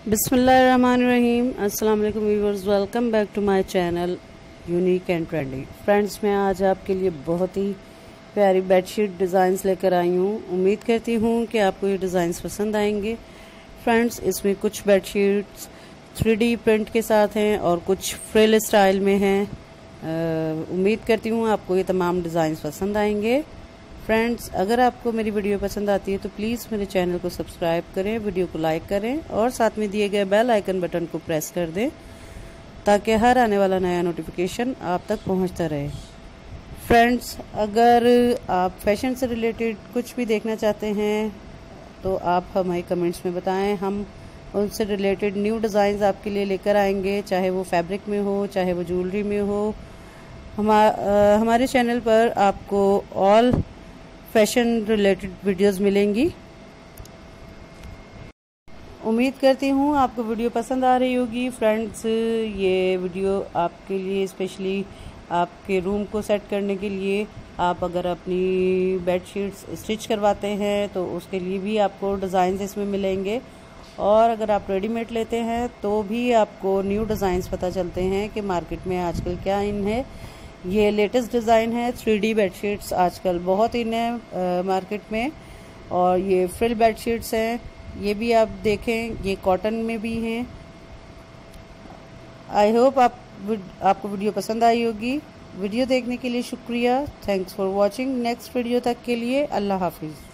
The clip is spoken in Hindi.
बिस्मिल्लाहिर्रहमानिर्रहीम। अस्सलाम वालेकुम viewers, welcome back to my channel unique and trendy. Friends, मैं आज आपके लिए बहुत ही प्यारी बेडशीट डिज़ाइंस लेकर आई हूँ। उम्मीद करती हूँ कि आपको ये डिज़ाइंस पसंद आएंगे। फ्रेंड्स, इसमें कुछ बेडशीट्स 3D प्रिंट के साथ हैं और कुछ फ्रिल स्टाइल में हैं। उम्मीद करती हूँ आपको ये तमाम डिज़ाइंस पसंद आएंगे। फ्रेंड्स, अगर आपको मेरी वीडियो पसंद आती है तो प्लीज़ मेरे चैनल को सब्सक्राइब करें, वीडियो को लाइक करें और साथ में दिए गए बेल आइकन बटन को प्रेस कर दें ताकि हर आने वाला नया नोटिफिकेशन आप तक पहुंचता रहे। फ्रेंड्स, अगर आप फैशन से रिलेटेड कुछ भी देखना चाहते हैं तो आप हमें कमेंट्स में बताएं। हम उनसे रिलेटेड न्यू डिज़ाइंस आपके लिए लेकर आएंगे, चाहे वो फैब्रिक में हो, चाहे वो ज्वेलरी में हो। हमारे चैनल पर आपको ऑल फैशन रिलेटेड वीडियोस मिलेंगी। उम्मीद करती हूँ आपको वीडियो पसंद आ रही होगी। फ्रेंड्स, ये वीडियो आपके लिए स्पेशली आपके रूम को सेट करने के लिए, आप अगर अपनी बेडशीट्स स्टिच करवाते हैं तो उसके लिए भी आपको डिज़ाइंस इसमें मिलेंगे, और अगर आप रेडीमेड लेते हैं तो भी आपको न्यू डिज़ाइंस पता चलते हैं कि मार्केट में आजकल क्या इन है। ये लेटेस्ट डिज़ाइन है। 3D बेडशीट्स आजकल बहुत इन है मार्केट में, और ये फ्रिल बेडशीट्स हैं। ये भी आप देखें, ये कॉटन में भी हैं। आई होप आपको वीडियो पसंद आई होगी। वीडियो देखने के लिए शुक्रिया। Thanks for watching. Next video तक के लिए अल्लाह हाफिज़।